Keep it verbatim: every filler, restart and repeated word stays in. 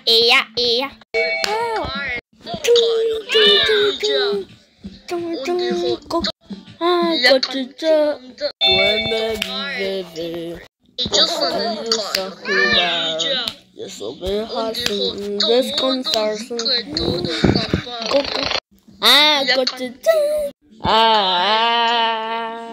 E A E A。中中中中啊，我指着我们的背背，我有小伙伴，也说给哈森，也跟三森，哥哥啊，我指着啊。